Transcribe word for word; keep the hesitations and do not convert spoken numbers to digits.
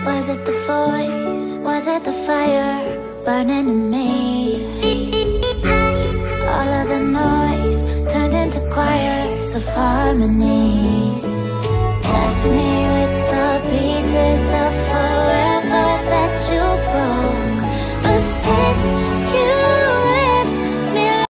Was it the voice? Was it the fire burning in me? All of the noise turned into choirs of harmony. Left me with the pieces of